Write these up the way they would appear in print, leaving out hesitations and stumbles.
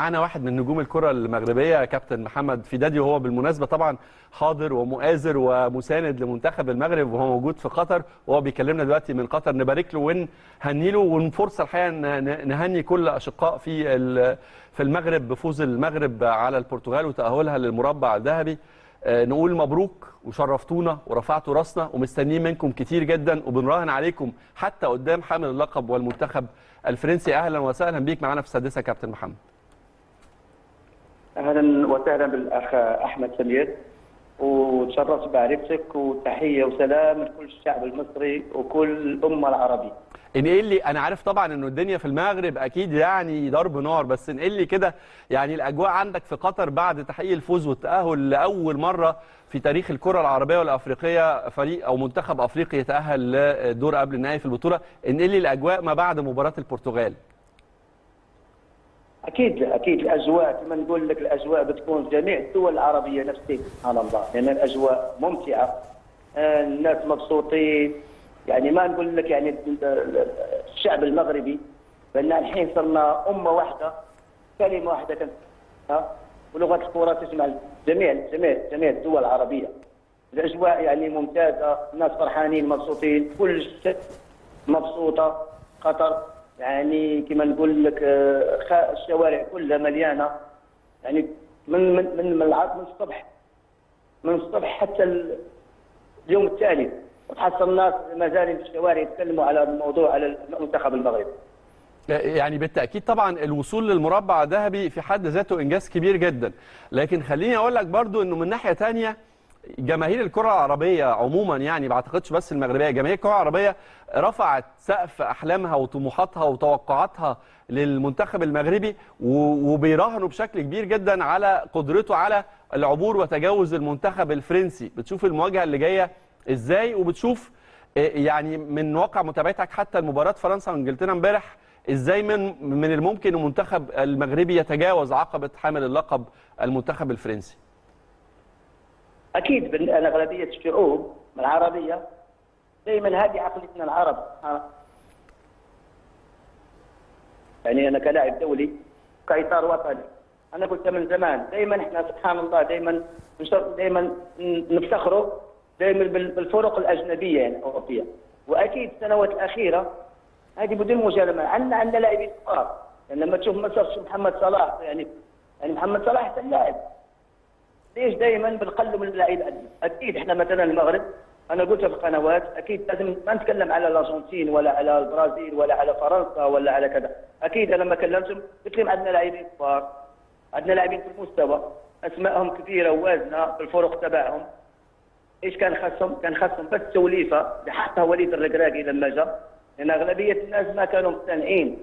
معنا واحد من نجوم الكرة المغربية كابتن محمد فدادي، وهو بالمناسبة طبعا حاضر ومؤازر ومساند لمنتخب المغرب وهو موجود في قطر، وهو بيكلمنا دلوقتي من قطر. نبارك له ونهني له، والفرصة الحقيقة نهني كل أشقاء في المغرب بفوز المغرب على البرتغال وتأهلها للمربع الذهبي. نقول مبروك وشرفتونا ورفعتوا راسنا، ومستنيين منكم كتير جدا، وبنراهن عليكم حتى قدام حامل اللقب والمنتخب الفرنسي. أهلا وسهلا بيك معنا في السادسة كابتن محمد. اهلا وسهلا بالاخ احمد سمير، وتشرفت بعرفتك، وتحيه وسلام لكل الشعب المصري وكل الامه العربيه. انقل لي، انا عارف طبعا انه الدنيا في المغرب اكيد يعني ضرب نار، بس انقل لي كده يعني الاجواء عندك في قطر بعد تحقيق الفوز والتاهل لاول مره في تاريخ الكره العربيه والافريقيه فريق او منتخب افريقي يتاهل لدور قبل النهائي في البطوله. انقل لي الاجواء ما بعد مباراه البرتغال. اكيد الاجواء كما نقول لك، الاجواء بتكون في جميع الدول العربيه نفسها سبحان الله، لان يعني الاجواء ممتعه، الناس مبسوطين، يعني ما نقول لك يعني الشعب المغربي بان الحين صرنا امه واحده، كلمه واحده كانت، ولغه الكره تجمع جميع الدول العربيه. الاجواء يعني ممتازه، الناس فرحانين مبسوطين، كل شيء مبسوطه. قطر يعني كما نقول لك الشوارع كلها مليانه، يعني من الصبح حتى اليوم التالي، وتحصل الناس ما زالوا في الشوارع يتكلموا على الموضوع، على المنتخب المغربي. يعني بالتاكيد طبعا الوصول للمربع الذهبي في حد ذاته انجاز كبير جدا، لكن خليني اقول لك برضو انه من ناحيه ثانيه جماهير الكره العربيه عموما، يعني ما اعتقدش بس المغربيه، جماهير الكره العربيه رفعت سقف احلامها وطموحاتها وتوقعاتها للمنتخب المغربي، وبيراهنوا بشكل كبير جدا على قدرته على العبور وتجاوز المنتخب الفرنسي. بتشوف المواجهه اللي جايه ازاي؟ وبتشوف يعني من واقع متابعتك حتى المباراه فرنسا وانجلترا امبارح ازاي من الممكن المنتخب المغربي يتجاوز عقبه حامل اللقب المنتخب الفرنسي؟ اكيد ان اغلبيه الشعوب العربيه دائما هذه عقليتنا العرب، يعني انا كلاعب دولي كاطار وطني، انا قلت من زمان دائما احنا سبحان الله دائما نفتخروا دائما بالفرق الاجنبيه يعني الاوروبيه، واكيد السنوات الاخيره هذه بدون مجامله عندنا لاعبين كبار، يعني لما تشوف مثلا محمد صلاح، يعني محمد صلاح احسن لاعب. ليش دائما بنقلوا من اللاعب؟ اكيد احنا مثلا المغرب، انا قلت في القنوات، اكيد لازم ما نتكلم على الارجنتين ولا على البرازيل ولا على فرنسا ولا على كذا، اكيد انا لما كلمتهم قلت لهم عندنا لاعبين كبار، عندنا لاعبين في المستوى، اسمائهم كبيره ووازنه بالفرق تبعهم. ايش كان خاصهم؟ كان خاصهم بس توليفه حتى وليد الركراكي لما جاء، لان اغلبيه الناس ما كانوا مقتنعين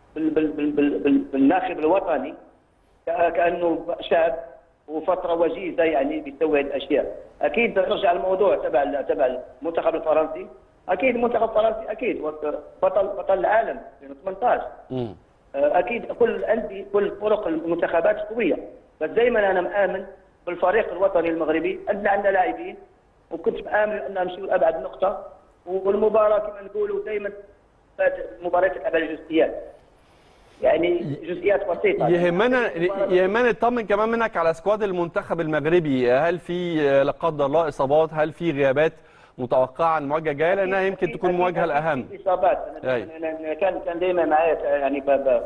بالناخب الوطني كانه شاب وفتره وجيزه يعني بيسوي الاشياء. اكيد نرجع الموضوع تبع المنتخب الفرنسي، اكيد المنتخب الفرنسي اكيد بطل العالم في 18. اكيد كل فرق المنتخبات قويه، بس دائما انا مآمن بالفريق الوطني المغربي، عندنا لاعبين، وكنت مآمن اننا نمشيو لابعد نقطه، والمباراه كما نقولوا دائما المباراه تلعب على الجزئيات، يعني جزئيات بسيطه. يهمنا نطمن كمان منك على سكواد المنتخب المغربي، هل في لا قدر الله اصابات؟ هل في غيابات متوقعه عن المواجهه الجايه؟ لانها يمكن تكون المواجهه الاهم. اصابات، انا كان دائما معايا يعني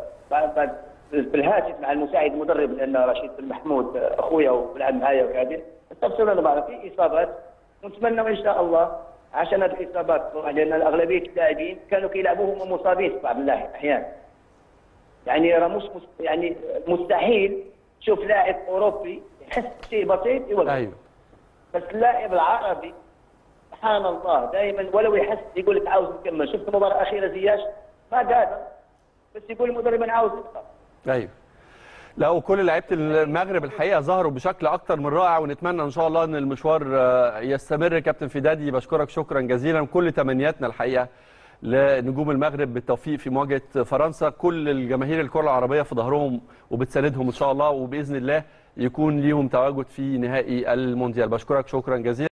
بالهاتف مع المساعد المدرب، لان رشيد بن محمود اخويا وبيلعب معايا وكذا، استفسرنا بعض في اصابات، ونتمنى ان شاء الله عشان هذه الاصابات، لان اغلبيه اللاعبين كانوا كيلعبوا هم مصابين في بعض الاحيان. يعني راه يعني مستحيل تشوف لاعب اوروبي يحس بشيء بسيط يوقف. ايوه. بس اللاعب العربي سبحان الله دائما ولو يحس يقول لك عاوز نكمل. شفت المباراه الاخيره زياش ما قادر، بس يقول المدرب انا عاوز ابقى. ايوه. لا، وكل لعيبه المغرب الحقيقه ظهروا بشكل اكتر من رائع، ونتمنى ان شاء الله ان المشوار يستمر. كابتن فدادي بشكرك شكرا جزيلا، كل تمنياتنا الحقيقه لنجوم المغرب بالتوفيق في مواجهه فرنسا. كل الجماهير الكره العربيه في ظهرهم وبتساندهم ان شاء الله، وباذن الله يكون ليهم تواجد في نهائي المونديال. بشكرك شكرا جزيلا.